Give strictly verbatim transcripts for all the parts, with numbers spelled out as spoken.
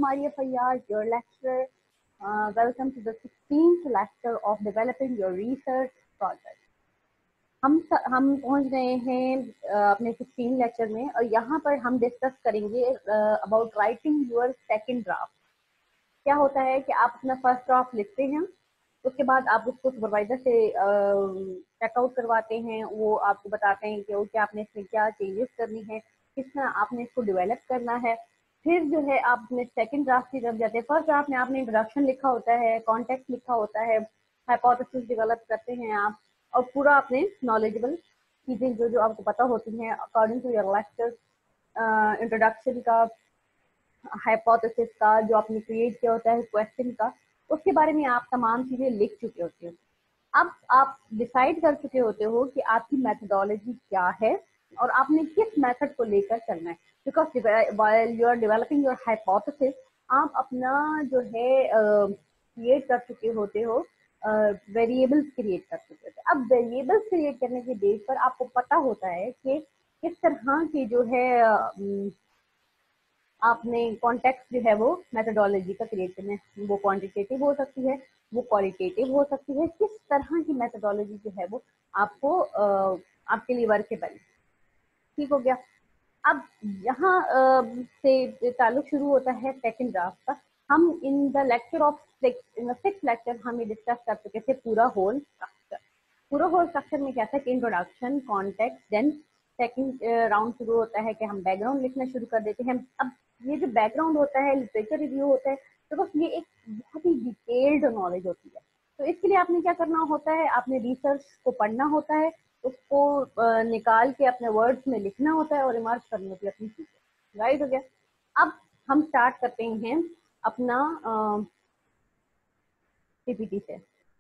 Maria Fayyad, your lecturer. Uh, welcome to the sixteenth lecture of developing your research project. हम हम पहुंच गए हैं uh, अपने सिक्सटीन लेक्चर में और यहाँ पर हम डिस्कस करेंगे about writing your second draft. क्या होता है कि आप अपना फर्स्ट ड्राफ्ट लिखते हैं, उसके बाद आप उसको सुपरवाइजर से चेकआउट करवाते हैं। वो आपको बताते हैं कि ओके आपने इसमें क्या चेंजेस करनी है, किस तरह आपने इसको डेवलप करना है। फिर जो है आप अपने सेकंड ड्राफ्ट की तरफ जाते हैं। फर्स्ट ड्राफ्ट में आपने इंट्रोडक्शन लिखा होता है, कॉन्टेक्स्ट लिखा होता है, हाइपोथेसिस डेवलप करते हैं आप, और पूरा आपने नॉलेजेबल चीज़ें जो जो आपको पता होती हैं according to your lectures, introduction का, हाइपोथेसिस का जो आपने क्रिएट किया होता है, क्वेश्चन का, उसके बारे में आप तमाम चीज़ें लिख चुके होते हो। अब आप डिसाइड कर चुके होते हो कि आपकी मेथडोलॉजी क्या है और आपने किस मेथड को लेकर चलना है। Because while you are developing your hypothesis, आप अपना जो है क्रिएट uh, कर चुके होते हो, वेरिएबल्स uh, क्रिएट कर चुके होते हो। अब वेरिएबल्स क्रिएट करने के बेस पर आपको पता होता है कि किस तरह की जो है uh, आपने कॉन्टेक्स्ट जो है वो मेथडोलॉजी का क्रिएट करना है। वो क्वांटिटेटिव हो सकती है, वो क्वालिटेटिव हो सकती है। किस तरह की मेथडोलॉजी जो है वो आपको आ, आपके लिए वर्केबल, ठीक हो गया। अब यहाँ से ताल्लुक शुरू होता है सेकंड ड्राफ्ट का। हम in the lecture of six in the six lecture हम ये डिस्कस कर चुके थे पूरा होल स्ट्रक्चर। पूरा होल स्ट्रक्चर में क्या था कि introduction, context, then second round शुरू होता है कि हम बैकग्राउंड लिखना शुरू कर देते हैं। अब ये जो बैकग्राउंड होता है, लिटरेचर रिव्यू होता है, तो बस ये एक बहुत ही डिटेल्ड नॉलेज होती है। तो इसके लिए आपने क्या करना होता है, आपने रिसर्च को पढ़ना होता है, उसको निकाल के अपने वर्ड्स में लिखना होता है और रिमार्क करनी होती है अपनी चीज़ें। राइट हो गया। अब हम स्टार्ट करते हैं अपना पीपीटी से।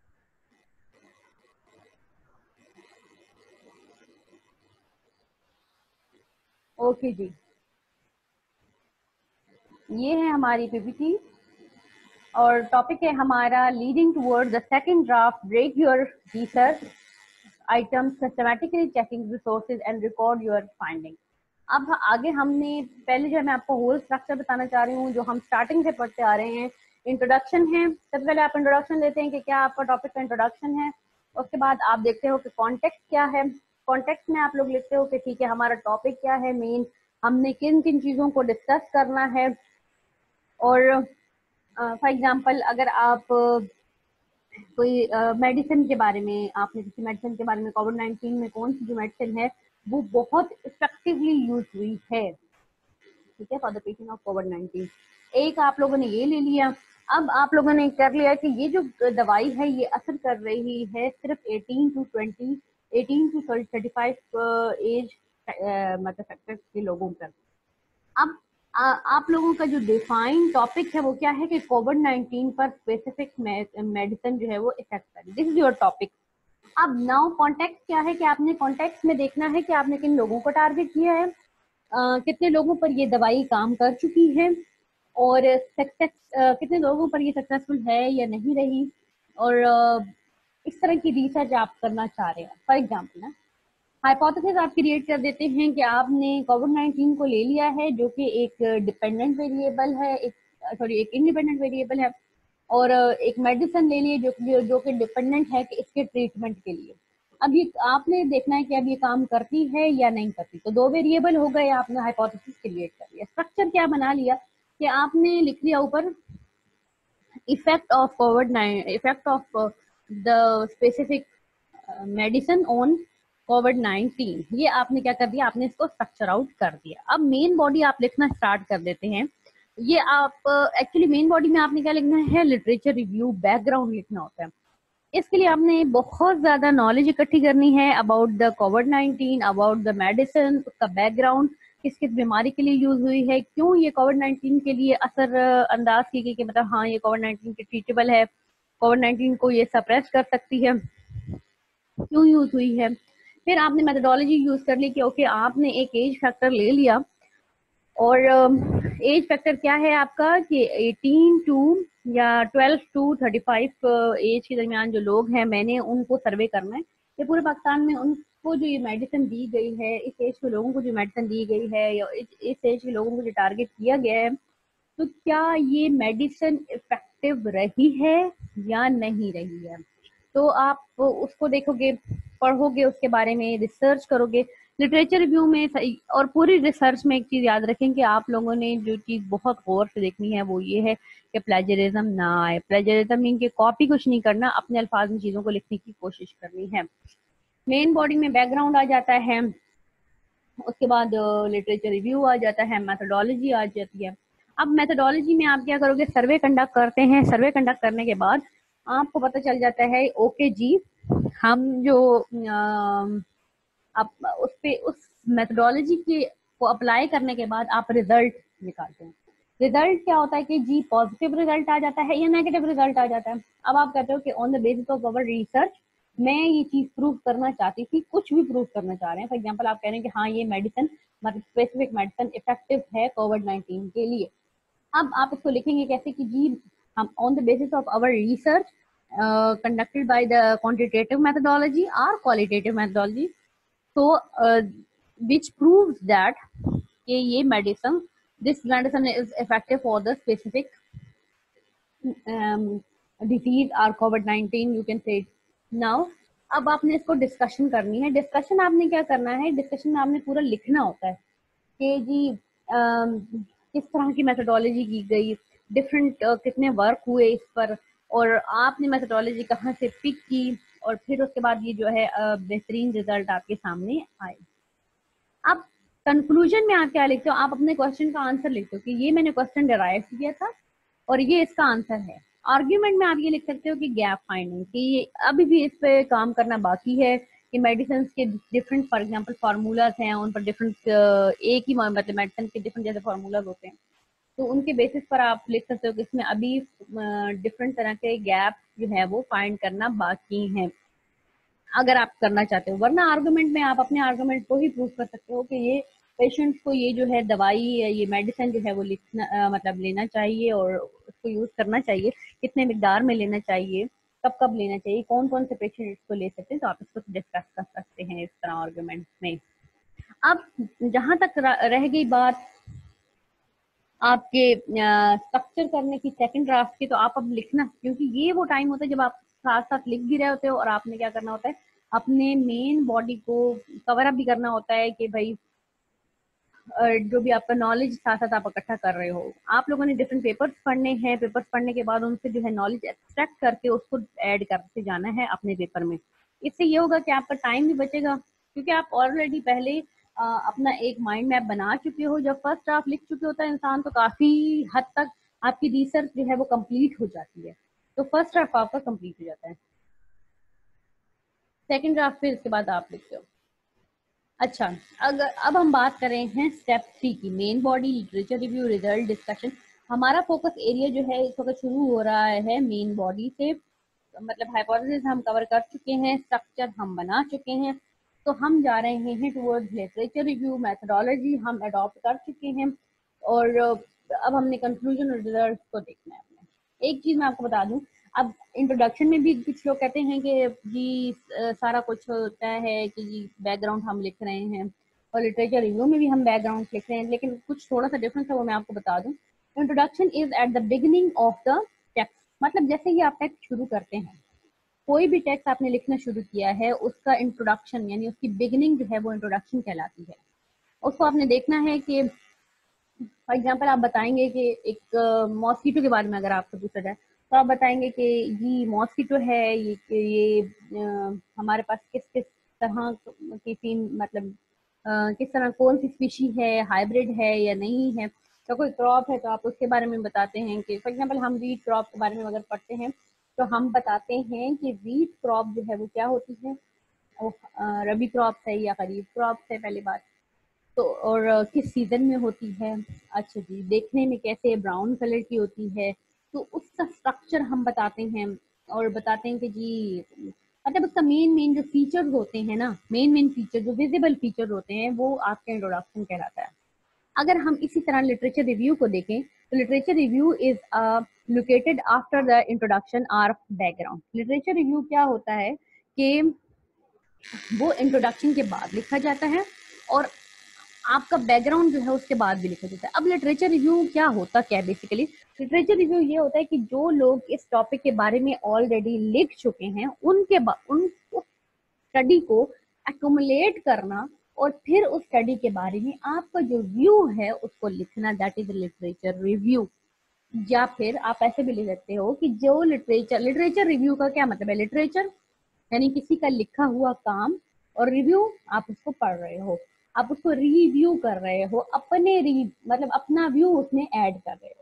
ओके जी, ये है हमारी पीपीटी और टॉपिक है हमारा leading toward the second draft, break your research items, systematically checking resources and record your finding. अब आगे हमने पहले जो है मैं आपको होल स्ट्रक्चर बताना चाह रही हूँ जो हम स्टार्टिंग से पढ़ते आ रहे हैं। इंट्रोडक्शन है, सबसे पहले आप इंट्रोडक्शन लेते हैं कि क्या आपका टॉपिक का इंट्रोडक्शन है। उसके बाद आप देखते हो कि कॉन्टेक्स्ट क्या है। कॉन्टेक्स्ट में आप लोग लिखते हो कि ठीक है हमारा टॉपिक क्या है, मेन हमने किन किन चीज़ों को डिस्कस करना है। और फॉर uh, एग्जांपल अगर आप uh, कोई मेडिसिन uh, के बारे में, आपने किसी मेडिसिन के बारे में, कोविड नाइन्टीन में कौन सी जो मेडिसिन है वो बहुत इफेक्टिवली यूज हुई है, ठीक है, for the treatment of Covid nineteen, एक आप लोगों ने ये ले लिया। अब आप लोगों ने कर लिया कि ये जो दवाई है ये असर कर रही है सिर्फ eighteen to twenty eighteen to thirty five age मतलब फैक्टर के लोगों पर। अब आ, आप लोगों का जो डिफाइन टॉपिक है वो क्या है कि कोविड नाइन्टीन पर स्पेसिफिक मेडिसिन जो है वो इफेक्ट करे। This is your topic. अब नाउ कॉन्टेक्स्ट क्या है कि आपने कॉन्टेक्स्ट में देखना है कि आपने किन लोगों को टारगेट किया है, आ, कितने लोगों पर ये दवाई काम कर चुकी है और सक्सेस कितने लोगों पर ये सक्सेसफुल है या नहीं रही, और आ, इस तरह की रिसर्च आप करना चाह रहे हैं। फॉर एग्जाम्पल ना हाइपोथेसिस आप क्रिएट कर देते हैं कि आपने कोविड नाइन्टीन को ले लिया है जो कि एक डिपेंडेंट वेरिएबल है, एक सॉरी एक इंडिपेंडेंट वेरिएबल है, और एक मेडिसिन ले लिए जो जो कि डिपेंडेंट है कि इसके ट्रीटमेंट के लिए। अब ये आपने देखना है कि अब ये काम करती है या नहीं करती। तो दो वेरिएबल हो गए, आपने हाइपोथेसिस क्रिएट कर लिया। स्ट्रक्चर क्या बना लिया कि आपने लिख लिया ऊपर effect of Covid nine effect of the specific medicine on Covid nineteen. ये आपने क्या कर दिया, आपने इसको स्ट्रक्चर आउट कर दिया। अब मेन बॉडी आप लिखना स्टार्ट कर देते हैं। ये आप एक्चुअली मेन बॉडी में आपने क्या लिखना है, लिटरेचर रिव्यू, बैकग्राउंड लिखना होता है। इसके लिए आपने बहुत ज्यादा नॉलेज इकट्ठी करनी है about the Covid nineteen, about the medicine, उसका बैकग्राउंड, किस किस बीमारी के लिए यूज हुई है, क्यों ये कोविड नाइन्टीन के लिए असर अंदाज की गई कि मतलब हाँ ये कोविड नाइन्टीन के ट्रीटेबल है, कोविड नाइन्टीन को ये सप्रेस कर सकती है, क्यों यूज हुई है। फिर आपने मेथडोलॉजी यूज कर ली कि ओके आपने एक एज फैक्टर ले लिया, और एज फैक्टर क्या है आपका कि एटीन टू या twelve to thirty five age के दरमियान जो लोग हैं मैंने उनको सर्वे करना है कि पूरे पाकिस्तान में उनको जो ये मेडिसिन दी गई है, इस एज के लोगों को जो मेडिसिन दी गई है या इस एज के लोगों को जो टारगेट किया गया है तो क्या ये मेडिसिन इफेक्टिव रही है या नहीं रही है। तो आप उसको देखोगे, पढ़ोगे, उसके बारे में रिसर्च करोगे लिटरेचर रिव्यू में। और पूरी रिसर्च में एक चीज याद रखें कि आप लोगों ने जो चीज बहुत गौर से देखनी है वो ये है कि प्लेजरिज्म ना आए। प्लेजरिज्म मीन कि कॉपी कुछ नहीं करना, अपने अल्फाज में चीजों को लिखने की कोशिश करनी है। मेन बॉडी में बैकग्राउंड आ जाता है, उसके बाद लिटरेचर रिव्यू आ जाता है, मेथोडोलॉजी आ जाती है। अब मेथोडोलॉजी में आप क्या करोगे, सर्वे कंडक्ट करते हैं। सर्वे कंडक्ट करने के बाद आपको पता चल जाता है ओके जी, हम जो आप उस पे उस मेथोडोलॉजी के को अप्लाई करने के बाद आप रिजल्ट निकालते हैं। रिजल्ट क्या होता है कि जी पॉजिटिव रिजल्ट आ जाता है या नेगेटिव रिजल्ट आ जाता है। अब आप कहते हो कि on the basis of our research मैं ये चीज प्रूव करना चाहती थी, कुछ भी प्रूव करना चाह रहे हैं। फॉर एग्जांपल आप कह रहे हैं कि हाँ ये मेडिसिन मतलब स्पेसिफिक मेडिसिन इफेक्टिव है कोविड नाइनटीन के लिए। अब आप इसको लिखेंगे कैसे कि जी हम on the basis of our research conducted by the quantitative methodology और qualitative methodology, so uh, which proves that कि ये medicine this medicine is effective for the specific um, disease or Covid nineteen you can say it. now अब आपने इसको discussion करनी है। Discussion आपने क्या करना है, डिस्कशन में आपने पूरा लिखना होता है कि जी um, किस तरह की मेथोडोलॉजी की गई, डिफरेंट uh, कितने वर्क हुए इस पर, और आपने मेथोडोलॉजी कहाँ से पिक की, और फिर उसके बाद ये जो है uh, बेहतरीन रिजल्ट आपके सामने आए। अब कंक्लूजन में आप क्या लिखते हो, आप अपने क्वेश्चन का आंसर लिखते हो कि ये मैंने क्वेश्चन डिराइव किया था और ये इसका आंसर है। आर्ग्यूमेंट में आप ये लिख सकते हो कि गैप फाइंडिंग, कि अभी भी इस पे काम करना बाकी है कि मेडिसिन के डिफरेंट फॉर एग्जांपल फार्मूलाज हैं, उन पर डिफरेंट एक ही मतलब मेडिसिन के डिफरेंट जैसे फार्मूलाज होते हैं, तो उनके बेसिस पर आप लिख सकते हो कि इसमें अभी डिफरेंट तरह के गैप जो है वो फाइंड करना बाकी हैं, अगर आप करना चाहते हो। वरना आर्गुमेंट में आप अपने आर्गुमेंट को ही प्रूव कर सकते हो कि ये पेशेंट्स को ये जो है दवाई या ये मेडिसिन जो है वो लिखना आ, मतलब लेना चाहिए और उसको यूज करना चाहिए, कितने मिकदार में लेना चाहिए, कब कब लेना चाहिए, कौन कौन से पेशेंट इसको ले सकते हैं। तो आप इसको डिस्कस कर सकते हैं इस तरह आर्गुमेंट में। अब जहां तक रह गई बात आपके स्ट्रक्चर करने की सेकंड ड्राफ्ट की, तो आप अब लिखना, क्योंकि ये वो टाइम होता है जब आप साथ साथ लिख भी रहे होते हो और आपने क्या करना होता है, अपने मेन बॉडी को कवर अप भी करना होता है कि भाई जो भी आपका नॉलेज साथ साथ आप इकट्ठा कर रहे हो। आप लोगों ने डिफरेंट पेपर्स पढ़ने हैं, पेपर्स पढ़ने के बाद उनसे जो है नॉलेज एक्सट्रैक्ट करके उसको ऐड करते जाना है अपने पेपर में। इससे ये होगा कि आपका टाइम भी बचेगा, क्योंकि आप ऑलरेडी पहले आ, अपना एक माइंड मैप बना चुके हो। जब फर्स्ट ड्राफ्ट लिख चुके होता है इंसान, तो काफी हद तक आपकी रिसर्च जो है वो कंप्लीट हो जाती है। तो फर्स्ट ड्राफ्ट आपका कंप्लीट हो जाता है, सेकंड ड्राफ्ट फिर इसके बाद आप लिखते हो। अच्छा, अगर अब हम बात करें हैं स्टेप थ्री की, main body, literature review, result, discussion. हमारा फोकस एरिया जो है इस वक्त शुरू हो रहा है मेन बॉडी से, मतलब हाइपोथेसिस हम कवर कर चुके हैं, स्ट्रक्चर हम बना चुके हैं, तो हम जा रहे हैं टुवर्ड्स लिटरेचर रिव्यू। मेथोडोलॉजी हम अडॉप्ट कर चुके हैं और अब हमने कंक्लूजन और रिजल्ट को देखना है अपने। एक चीज मैं आपको बता दूं, अब इंट्रोडक्शन में भी कुछ लोग कहते हैं कि जी सारा कुछ होता है कि जी बैकग्राउंड हम लिख रहे हैं, और लिटरेचर रिव्यू में भी हम बैकग्राउंड लिख रहे हैं, लेकिन कुछ थोड़ा सा डिफरेंस है वो मैं आपको बता दूं। Introduction is at the beginning of the text, मतलब जैसे ही आप टेक्स्ट शुरू करते हैं, कोई भी टेक्स्ट आपने लिखना शुरू किया है, उसका इंट्रोडक्शन यानी उसकी बिगिनिंग जो है वो इंट्रोडक्शन कहलाती है। उसको आपने देखना है कि फॉर एग्जाम्पल आप बताएंगे कि एक मॉस्किटो uh, के बारे में अगर आपसे पूछा जाए, तो आप बताएंगे कि ये मॉस्किटो है, ये ये uh, हमारे पास किस किस तरह की फीम मतलब uh, किस तरह कौन सी स्पीशी है, हाइब्रिड है या नहीं है। तो कोई क्रॉप है तो आप उसके बारे में बताते हैं कि फॉर एग्जाम्पल हम वीट क्रॉप के बारे में अगर पढ़ते हैं तो हम बताते हैं कि वीट क्रॉप जो है वो क्या होती है, वो रबी क्रॉप है या खरीफ क्रॉप है पहली बात, तो और किस सीजन में होती है। अच्छा जी, देखने में कैसे ब्राउन कलर की होती है, तो उसका स्ट्रक्चर हम बताते हैं और बताते हैं कि जी मतलब उसका मेन मेन जो फीचर्स होते हैं ना, मेन मेन फीचर जो विजिबल फीचर होते हैं वो आपका इंट्रोडक्शन कहलाता है। अगर हम इसी तरह लिटरेचर रिव्यू को देखें तो literature review is located after the introduction or background. Literature review क्या होता है कि वो इंट्रोडक्शन के बाद लिखा जाता है और आपका बैकग्राउंड जो है उसके बाद भी लिखा जाता है। अब लिटरेचर रिव्यू क्या होता क्या है बेसिकली? लिटरेचर रिव्यू ये होता है कि जो लोग इस टॉपिक के बारे में ऑलरेडी लिख चुके हैं उनके उन स्टडी को एक्युमुलेट करना और फिर उस स्टडी के बारे में आपका जो व्यू है उसको लिखना, दैट इज लिटरेचर रिव्यू। या फिर आप ऐसे भी लिख सकते हो कि जो लिटरेचर लिटरेचर रिव्यू का क्या मतलब है? लिटरेचर यानी किसी का लिखा हुआ काम, और रिव्यू आप उसको पढ़ रहे हो, आप उसको रिव्यू कर रहे हो, अपने री मतलब अपना व्यू उसमें ऐड कर रहे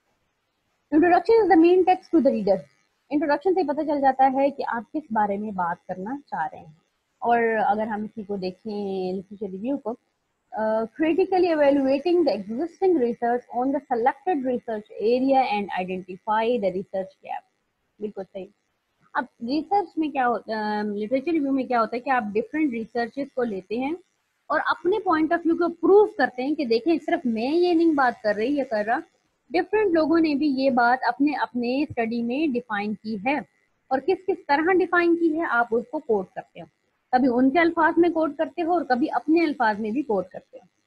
हो। Introduction is the main text to the reader. Introduction से पता चल जाता है कि आप किस बारे में बात करना चाह रहे हैं। और अगर हम इसी को देखें लिटरेचर रिव्यू को, critically evaluating the existing research on the selected research area and identify the research gap। बिल्कुल सही। अब रिसर्च में क्या होता है, लिटरेचर रिव्यू में क्या होता है कि आप डिफरेंट रिसर्चेस को लेते हैं और अपने पॉइंट ऑफ व्यू को प्रूव करते हैं कि देखें सिर्फ मैं ये नहीं बात कर रही या कर रहा, डिफरेंट लोगों ने भी ये बात अपने अपने स्टडी में डिफाइन की है, और किस किस तरह डिफाइन की है आप उसको कोट करते हो। कभी उनके अल्फाज में कोट करते हो और कभी अपने अल्फाज में भी कोट करते हो।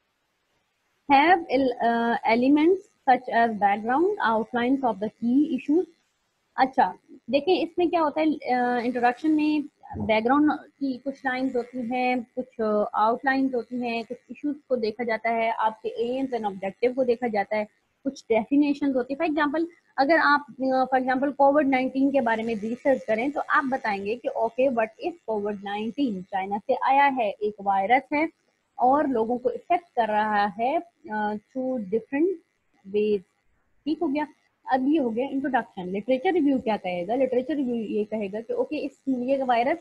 Have uh, elements such as background, outlines of the key issues। अच्छा देखें इसमें क्या होता है, इंट्रोडक्शन में बैकग्राउंड की कुछ लाइंस होती हैं, कुछ आउटलाइंस होती हैं, कुछ इश्यूज को देखा जाता है, आपके एम्स एंड ऑब्जेक्टिव को देखा जाता है, कुछ डेफिनेशन होती है। फॉर एग्जांपल अगर आप फॉर एग्जांपल कोविड नाइन्टीन के बारे में रिसर्च करें तो आप बताएंगे कि okay what is Covid nineteen, China से आया है, एक वायरस है और लोगों को इफेक्ट कर रहा है थ्रू डिफरेंट वेज। ठीक हो गया। अब ये हो गया इंट्रोडक्शन। लिटरेचर रिव्यू क्या कहेगा? लिटरेचर रिव्यू ये कहेगा कि ओके इस ये वायरस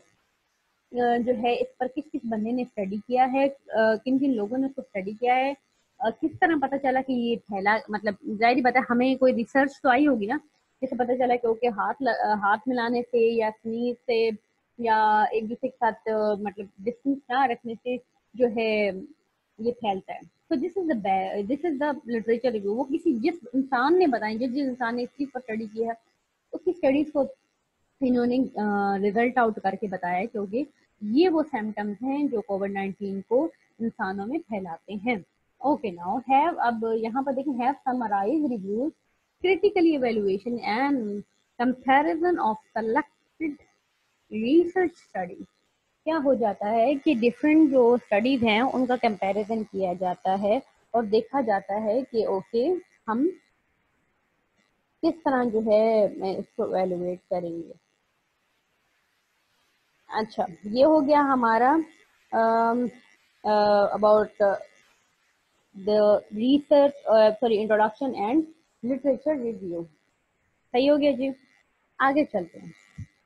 जो है इस पर किस किस बंदे ने स्टडी किया है, किन किन लोगों ने उसको स्टडी किया है, किस तरह पता चला कि ये फैला, मतलब जाहिर बात है हमें कोई रिसर्च तो आई होगी ना, जिससे पता चला कि ओके हाथ हाथ मिलाने से या स्नीज से या एक दूसरे के साथ मतलब डिस्टेंस ना रखने से जो है ये फैलता है। तो this is the this is the literature review. वो किसी जिस इंसान ने बताई, जिस जिस इंसान ने इस चीज पर स्टडी की है उसकी स्टडीज को इन्होंने रिजल्ट आउट करके बताया, क्योंकि ये वो सिम्टम्स हैं जो कोविड नाइन्टीन को इंसानों में फैलाते हैं। ओके नाउ हैव, अब यहाँ पर देखें have summarise reviews critically evaluation and comparison of selected research studies. क्या हो जाता है कि डिफरेंट जो स्टडीज हैं उनका कंपैरिजन किया जाता है और देखा जाता है कि ओके हम किस तरह जो है मैं इसको एवेलुएट करेंगे। अच्छा ये हो गया हमारा about the research sorry introduction and literature review. सही हो गया जी। आगे चलते हैं।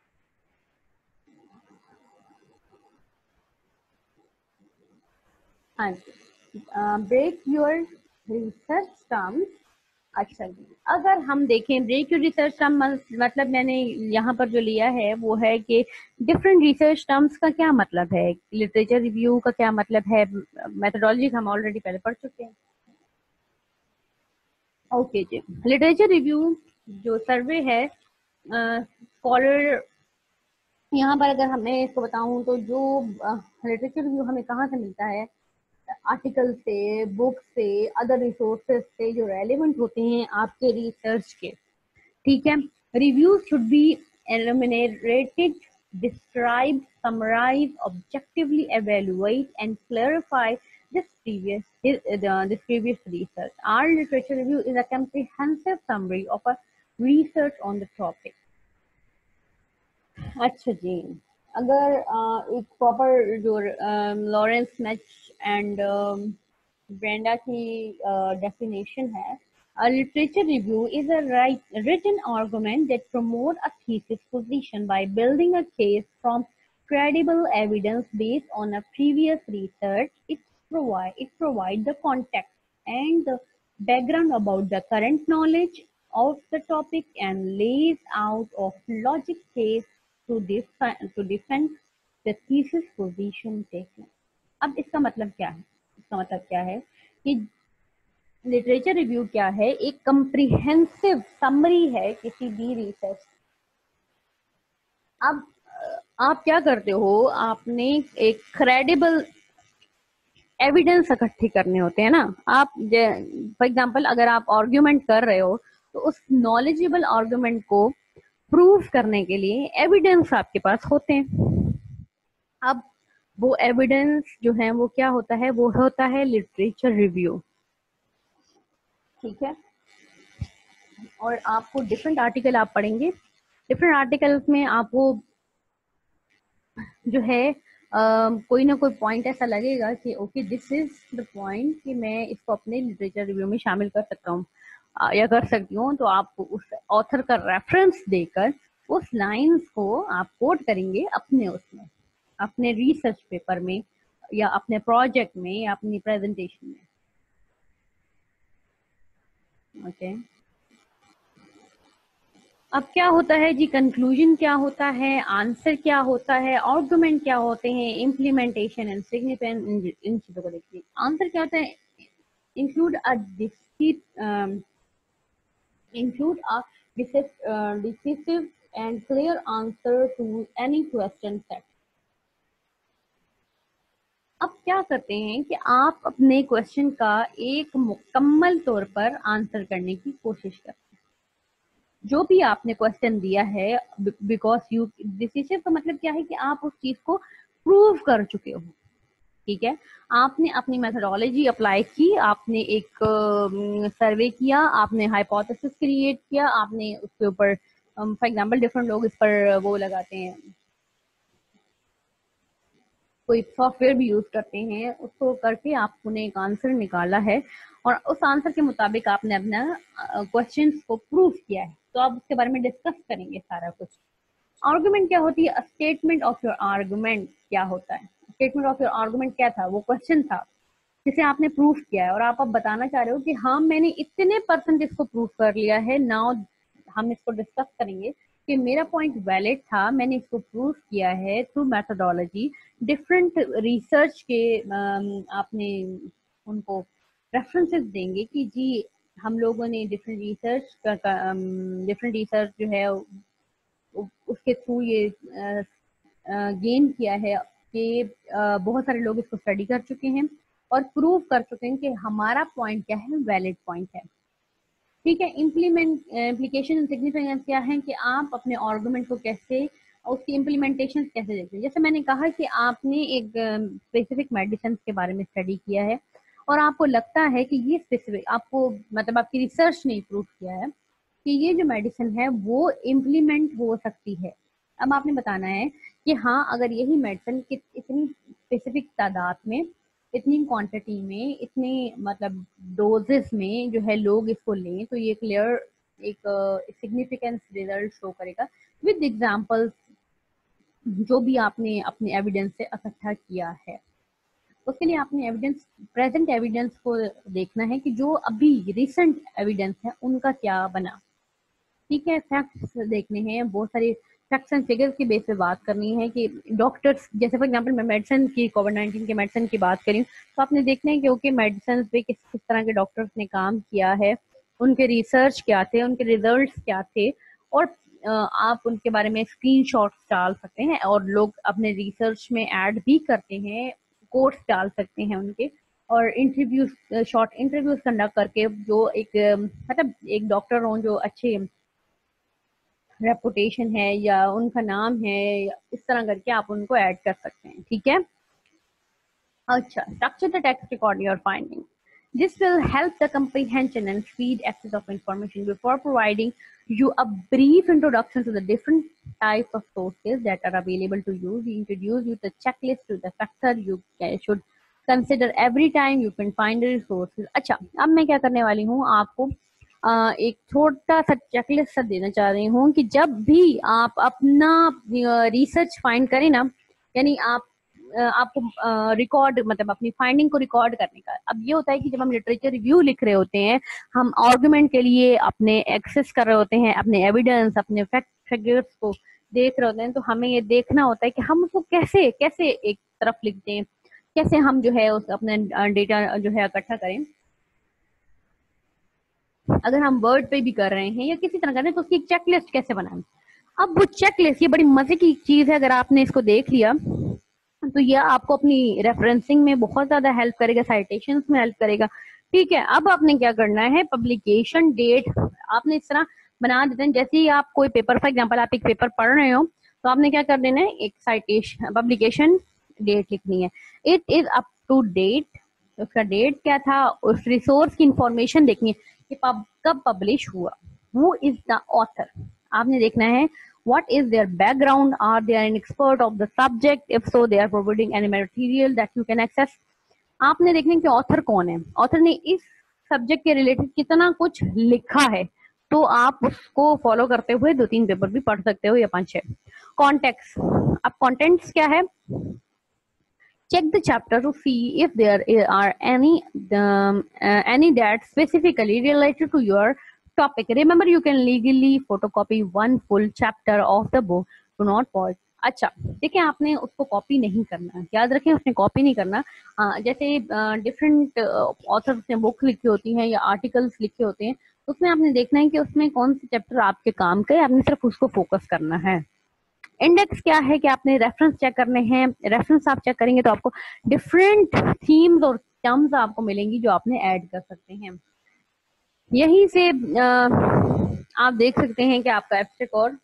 हाँ जी, ब्रेक योर रिसर्च टर्म्स। अच्छा जी, अगर हम देखें ब्रेक योर रिसर्च टर्म मतलब मैंने यहाँ पर जो लिया है वो है कि डिफरेंट रिसर्च टर्म्स का क्या मतलब है, लिटरेचर रिव्यू का क्या मतलब है, मेथोडोलॉजी हम ऑलरेडी पहले पढ़ चुके हैं। ओके जी, लिटरेचर रिव्यू जो सर्वे है स्कॉलर, यहाँ पर अगर हमें इसको बताऊं तो जो लिटरेचर रिव्यू हमें कहाँ से मिलता है, आर्टिकल से, बुक से, अदर रिसोर्सेज से जो रेलिवेंट होते हैं आपके रिसर्च के। ठीक है। Review should be eliminated, describe, summarise, objectively evaluate and clarify this previous uh, this previous research. Our literature review is a comprehensive summary of a research on the topic. अच्छा जी, अगर uh, एक proper जो Lawrence Machi and Brenda की definition uh, है, a literature review is a right, written argument that promote a thesis position by building a case from credible evidence based on a previous research. It provide it provide the context and the background about the current knowledge of the topic and lays out of logic case to defend to defend the thesis position taken. अब इसका मतलब क्या है? इसका मतलब क्या है कि लिटरेचर रिव्यू क्या है? एक कंप्रिहेंसिव समरी है किसी भी रिसर्च। अब आप क्या करते हो, आपने एक क्रेडिबल एविडेंस इकट्ठे करने होते हैं ना। आप फॉर एग्जांपल अगर आप आर्ग्यूमेंट कर रहे हो तो उस नॉलेजेबल आर्ग्यूमेंट को प्रूव करने के लिए एविडेंस आपके पास होते हैं। अब वो एविडेंस जो है वो क्या होता है, वो होता है लिटरेचर रिव्यू, ठीक है। और आपको डिफरेंट आर्टिकल आप पढ़ेंगे, डिफरेंट आर्टिकल्स में आपको जो है uh, कोई ना कोई पॉइंट ऐसा लगेगा कि okay this is the point कि मैं इसको अपने लिटरेचर रिव्यू में शामिल कर सकता हूँ uh, या कर सकती हूँ। तो आप उस ऑथर का रेफरेंस देकर उस लाइंस को आप कोट करेंगे अपने उसमें, अपने रिसर्च पेपर में या अपने प्रोजेक्ट में या अपनी प्रेजेंटेशन में, ओके okay. अब क्या होता है जी, कंक्लूजन क्या होता है, आंसर क्या होता है, आर्गुमेंट क्या होते हैं, इम्प्लीमेंटेशन एंड सिग्निफिकेंस, इन चीजों को देखिए। आंसर क्या होता है, include a include a decisive and clear answer to any question set. अब क्या करते हैं कि आप अपने क्वेश्चन का एक मुकम्मल तौर पर आंसर करने की कोशिश करते हैं। जो भी आपने क्वेश्चन दिया है, बिकॉज यू डिसिसिव का मतलब क्या है कि आप उस चीज को प्रूव कर चुके हो, ठीक है। आपने अपनी मेथोडोलॉजी अप्लाई की, आपने एक सर्वे uh, किया, आपने हाइपोथेसिस क्रिएट किया, आपने उसके ऊपर फॉर एग्जांपल डिफरेंट लोग इस पर वो लगाते हैं, कोई सॉफ्टवेयर भी यूज करते हैं, उसको करके आपने एक आंसर निकाला है और उस आंसर के मुताबिक आपने अपना क्वेश्चन को प्रूव किया है। तो आप उसके बारे में डिस्कस करेंगे सारा कुछ। आर्गुमेंट क्या होती है, स्टेटमेंट ऑफ योर आर्गुमेंट क्या होता है। स्टेटमेंट ऑफ योर आर्गुमेंट क्या था, वो क्वेश्चन था जिसे आपने प्रूफ किया है और आप अब बताना चाह रहे हो कि हाँ मैंने इतने परसेंट इसको प्रूफ कर लिया है। नाउ हम इसको डिस्कस करेंगे कि मेरा पॉइंट वैलिड था, मैंने इसको प्रूफ किया है थ्रू मेथोडोलॉजी, डिफरेंट रिसर्च के आपने उनको रेफरेंसेस देंगे कि जी हम लोगों ने डिफरेंट रिसर्च डिफरेंट रिसर्च जो है उसके थ्रू ये गेन किया है कि बहुत सारे लोग इसको स्टडी कर चुके हैं और प्रूव कर चुके हैं कि हमारा पॉइंट क्या है, वैलिड पॉइंट है, ठीक है। इम्प्लीमेंट इम्प्लीकेशन एंड सिग्निफिकेंस क्या है कि आप अपने आर्गुमेंट को कैसे, उसकी इम्प्लीमेंटेशन कैसे देखते हैं। जैसे मैंने कहा कि आपने एक स्पेसिफिक मेडिसिन के बारे में स्टडी किया है और आपको लगता है कि ये स्पेसिफिक, आपको मतलब आपकी रिसर्च ने प्रूव किया है कि ये जो मेडिसिन है वो इम्प्लीमेंट हो सकती है। अब आपने बताना है कि हाँ अगर यही मेडिसिन इतनी स्पेसिफिक तादाद में, इतनी क्वांटिटी में, इतने मतलब डोजेस में जो है लोग इसको लें तो ये क्लियर एक सिग्निफिकेंस रिजल्ट शो करेगा विद एग्जांपल्स जो भी आपने अपने एविडेंस से इकट्ठा किया है। उसके लिए आपने एविडेंस, प्रेजेंट एविडेंस को देखना है कि जो अभी रिसेंट एविडेंस है उनका क्या बना, ठीक है। फैक्ट्स देखने हैं, बहुत सारे फैक्ट्स एंड फिगर्स की बेस पे बात करनी है कि डॉक्टर्स, जैसे फॉर एग्जांपल मैं मेडिसिन की, कोविड नाइन्टीन के मेडिसिन की बात करी तो आपने देखना है कि ओके मेडिसिन पे किस किस तरह के डॉक्टर्स ने काम किया है, उनके रिसर्च क्या थे, उनके रिजल्ट्स क्या थे, और आप उनके बारे में स्क्रीनशॉट्स डाल सकते हैं और लोग अपने रिसर्च में ऐड भी करते हैं, कोट्स डाल सकते हैं उनके, और इंटरव्यूज, शॉर्ट इंटरव्यूज कंडक्ट करके जो एक मतलब एक डॉक्टर हो जो अच्छे रेपुटेशन है या उनका नाम है, इस तरह करके आप उनको ऐड कर सकते हैं, ठीक है। अच्छा, structure the text record your finding. This will help the comprehension and speed access of information. Before providing you a brief introduction to the different types of sources that are available to you, we introduce you the checklist to the factor you should consider every time you can find the resources. अच्छा, अब मैं क्या करने वाली हूँ, आपको Uh, एक छोटा सा चेकलिस्ट सा देना चाह रही हूँ कि जब भी आप अपना रिसर्च फाइंड करें ना, यानी आप uh, आपको रिकॉर्ड uh, मतलब अपनी फाइंडिंग को रिकॉर्ड करने का, अब ये होता है कि जब हम लिटरेचर रिव्यू लिख रहे होते हैं, हम आर्गुमेंट के लिए अपने एक्सेस कर रहे होते हैं, अपने एविडेंस, अपने फैक्ट फिगर्स को देख रहे होते हैं, तो हमें ये देखना होता है कि हम उसको कैसे कैसे एक तरफ लिखते हैं, कैसे हम जो है उस अपने डेटा जो है इकट्ठा करें। अगर हम वर्ड पे भी कर रहे हैं या किसी तरह कर रहे हैं तो उसकी चेकलिस्ट कैसे बनाएं। अब वो चेकलिस्ट, ये बड़ी मजे की चीज है, अगर आपने इसको देख लिया तो ये आपको अपनी रेफरेंसिंग में बहुत ज्यादा हेल्प करेगा, साइटेशंस में हेल्प करेगा। ठीक है, अब आपने क्या करना है, पब्लिकेशन डेट आपने इस तरह बना देते हैं, जैसे ही आप कोई पेपर, फॉर एग्जांपल आप एक पेपर पढ़ रहे हो तो आपने क्या कर देना है, एक साइटेशन पब्लिकेशन डेट लिखनी है, it is up to date, उसका डेट क्या था, उस रिसोर्स की इंफॉर्मेशन देखनी है कि पब, कब पब्लिश हुआ, हु इज द ऑथर, आपने देखना है what is their background, are they an expert of the subject, if so they are providing any material that you can access। आपने देखना है कि ऑथर कौन है, ऑथर ने इस सब्जेक्ट के रिलेटेड कितना कुछ लिखा है, तो आप उसको फॉलो करते हुए दो तीन पेपर भी पढ़ सकते हो या पांच छह। कॉन्टेक्स्ट, अब कॉन्टेंट्स क्या है, check the chapter to see if there are any um, uh, any that specifically related to your topic। Remember you can legally photocopy one full chapter of the book, do not pause। अच्छा देखिए, आपने उसको copy नहीं करना, याद रखें उसने copy नहीं करना। आ, जैसे डिफरेंट ऑथर्स ने बुक लिखी होती हैं या आर्टिकल्स लिखे होते हैं, उसमें आपने देखना है कि उसमें कौन से चैप्टर आपके काम के, आपने सिर्फ उसको फोकस करना है। इंडेक्स क्या है कि आपने रेफरेंस चेक करने हैं, रेफरेंस आप चेक करेंगे तो आपको डिफरेंट थीम्स और टर्म्स आपको मिलेंगी जो आपने ऐड कर सकते हैं। यहीं से आ, आप देख सकते हैं कि आपका एब्स्ट्रैक्ट, और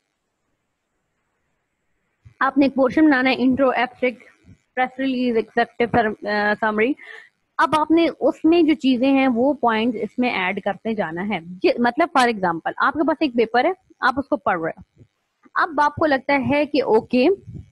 आपने एक पोर्शन बनाना है, intro, abstract, press release, executive summary. अब आपने उसमें जो चीजें हैं वो पॉइंट इसमें ऐड करते जाना है। मतलब फॉर एग्जांपल आपके पास एक पेपर है, आप उसको पढ़ रहे हो, अब आपको लगता है कि ओके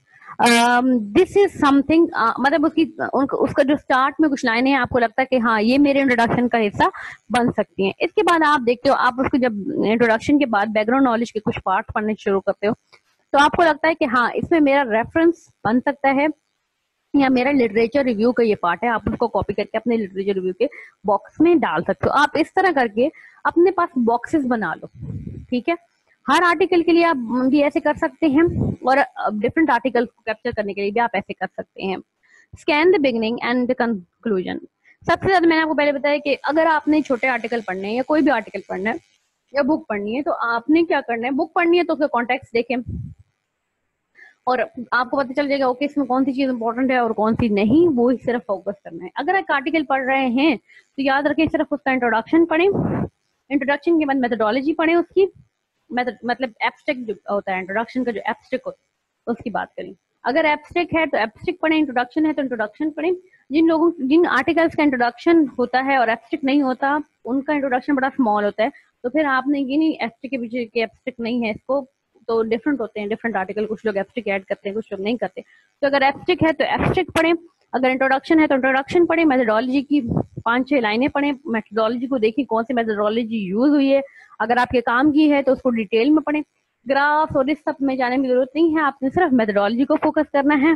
दिस इज समथिंग, मतलब उसकी उसका जो स्टार्ट में कुछ लाइनें हैं, आपको लगता है कि हाँ ये मेरे इंट्रोडक्शन का हिस्सा बन सकती हैं। इसके बाद आप देखते हो, आप उसको जब इंट्रोडक्शन के बाद बैकग्राउंड नॉलेज के कुछ पार्ट पढ़ने शुरू करते हो, तो आपको लगता है कि हाँ इसमें मेरा रेफरेंस बन सकता है या मेरा लिटरेचर रिव्यू का ये पार्ट है, आप उसको कॉपी करके अपने लिटरेचर रिव्यू के बॉक्स में डाल सकते हो। आप इस तरह करके अपने पास बॉक्सेस बना लो। ठीक है, हर आर्टिकल के लिए आप भी ऐसे कर सकते हैं और डिफरेंट आर्टिकल को कैप्चर करने के लिए भी आप ऐसे कर सकते हैं। Scan the beginning and the conclusion. सबसे ज्यादा मैंने आपको पहले बताया कि अगर आपने छोटे आर्टिकल पढ़ने हैं या कोई भी आर्टिकल पढ़ना है या बुक पढ़नी है, तो आपने क्या करना है, बुक पढ़नी है तो उसका कॉन्टेक्स्ट देखें और आपको पता चल जाएगा ओके इसमें कौन सी चीज इंपॉर्टेंट है और कौन सी नहीं, वो ही सिर्फ फोकस करना है। अगर एक आर्टिकल पढ़ रहे हैं तो याद रखें सिर्फ उसका इंट्रोडक्शन पढ़ें, इंट्रोडक्शन के बाद मेथोडोलॉजी पढ़ें, उसकी मतलब एब्स्ट्रैक्ट जो होता है इंट्रोडक्शन का, जो एब्स्ट्रैक्ट होता है उसकी बात करें। अगर एब्स्ट्रैक्ट है तो एब्स्ट्रैक्ट पढ़ें, इंट्रोडक्शन है तो इंट्रोडक्शन पढ़ें। जिन लोगों जिन आर्टिकल्स का इंट्रोडक्शन होता है और एब्स्ट्रैक्ट नहीं होता, उनका इंट्रोडक्शन बड़ा स्मॉल होता है, तो फिर आपने ये नहीं एब्स्ट्रैक्ट के पीछे के एब्स्ट्रैक्ट नहीं है इसको, तो डिफरेंट होते हैं डिफरेंट आर्टिकल, कुछ लोग एब्स्ट्रैक्ट ऐड करते हैं कुछ लोग नहीं करते। तो अगर एब्स्ट्रैक्ट है तो एब्स्ट्रैक्ट पढ़ें, अगर इंट्रोडक्शन है तो इंट्रोडक्शन पढ़ें, मेथोडोलॉजी की पांच छह लाइनें पढ़ें, मेथोडोलॉजी को देखिए कौन सी मेथोडोलॉजी यूज हुई है, अगर आपके काम की है तो उसको डिटेल में पढ़ें। ग्राफ और इस सब में जाने की जरूरत नहीं है, आपने सिर्फ मेथोडोलॉजी को फोकस करना है।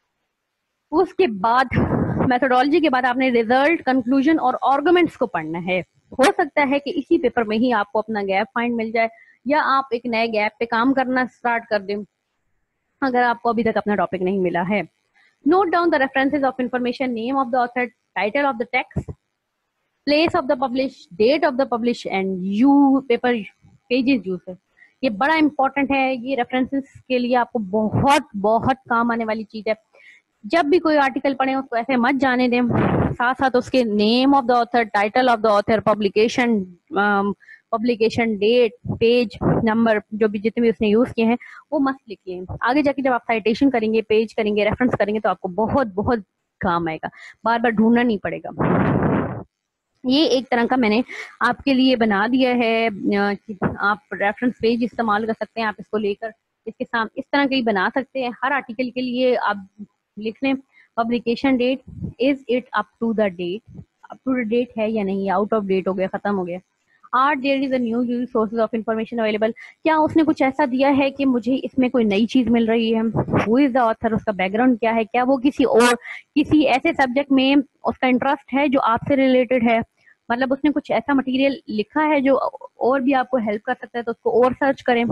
उसके बाद मेथोडोलॉजी के बाद आपने रिजल्ट, कंक्लूजन और आर्गुमेंट्स को पढ़ना है। हो सकता है कि इसी पेपर में ही आपको अपना गैप फाइंड मिल जाए या आप एक नए गैप पे काम करना स्टार्ट कर दें अगर आपको अभी तक अपना टॉपिक नहीं मिला है। Note down the references of information, name of the author, title of the text, place of the publish, date of the publish and you paper pages use है। ये बड़ा इंपॉर्टेंट है, ये रेफरेंसेस के लिए आपको बहुत बहुत काम आने वाली चीज है। जब भी कोई आर्टिकल पढ़े उसको ऐसे मत जाने दें, साथ साथ उसके name of the author, title of the author, publication publication date, page number, जो भी जितने भी उसने यूज किए हैं वो मस्त लिखिए। आगे जाके जब आप साइटेशन करेंगे, पेज करेंगे, रेफरेंस करेंगे तो आपको बहुत बहुत काम आएगा, बार बार ढूंढना नहीं पड़ेगा। ये एक तरह का मैंने आपके लिए बना दिया है कि आप रेफरेंस पेज इस्तेमाल कर सकते हैं, आप इसको लेकर इसके साथ इस तरह के ही बना सकते हैं। हर आर्टिकल के लिए आप लिख लें publication date, is it up to the date, up to the date है या नहीं, आउट ऑफ डेट हो गया, खत्म हो गया। Are there is a new sources of information available, क्या उसने कुछ ऐसा दिया है कि मुझे इसमें कोई नई चीज मिल रही है। हु इज द ऑथर, उसका बैकग्राउंड क्या है, क्या वो किसी और किसी ऐसे सब्जेक्ट में उसका इंटरेस्ट है जो आपसे रिलेटेड है, मतलब उसने कुछ ऐसा मटेरियल लिखा है जो और भी आपको हेल्प कर सकता है तो उसको और सर्च करें।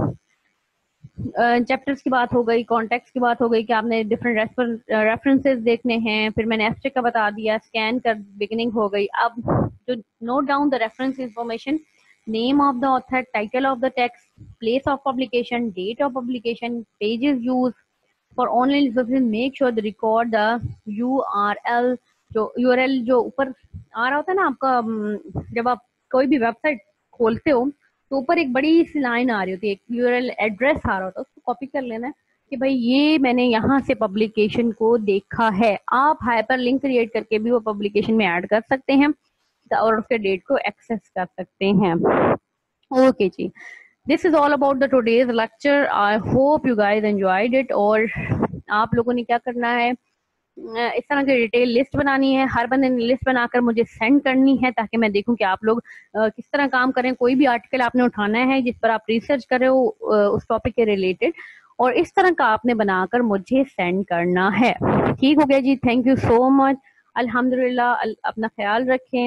चैप्टर्स uh, की बात हो गई, कॉन्टेक्स्ट की बात हो गई कि आपने डिफरेंट रेफरेंसेस देखने हैं, फिर मैंने एब्स्ट्रैक्ट का बता दिया, स्कैन कर बिगिनिंग हो गई। अब जो note down the reference information, name of the author, title of the text, place of publication, date of publication, pages use, For online resources, make sure to record the U R L, जो U R L जो ऊपर आ रहा होता है ना आपका, जब आप कोई भी वेबसाइट खोलते हो तो ऊपर एक बड़ी सी लाइन आ रही होती है, एक U R L एड्रेस आ रहा होता है, उसको कॉपी कर लेना है कि भाई ये मैंने यहाँ से पब्लिकेशन को देखा है। आप हाइपर लिंक क्रिएट करके भी वो पब्लिकेशन में ऐड कर सकते हैं और उसके डेट को एक्सेस कर सकते हैं। ओके जी, this is all about the today's lecture. I hope you guys enjoyed it. और आप लोगों ने क्या करना है, इस तरह की डिटेल लिस्ट बनानी है, हर बंदे ने लिस्ट बनाकर मुझे सेंड करनी है ताकि मैं देखूं कि आप लोग uh, किस तरह काम करें। कोई भी आर्टिकल आपने उठाना है जिस पर आप रिसर्च कर रहे हो uh, उस टॉपिक के रिलेटेड, और इस तरह का आपने बनाकर मुझे सेंड करना है। ठीक हो गया जी, थैंक यू सो मच। अल्हम्दुलिल्लाह, अपना ख्याल रखें।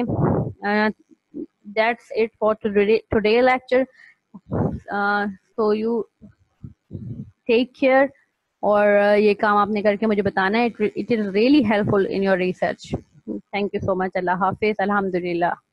That's it for today lecture. So you take care, और ये काम आपने करके मुझे बताना है। It is really helpful in your research. Thank you so much. अल्लाह हाफिज। अल्हम्दुलिल्लाह।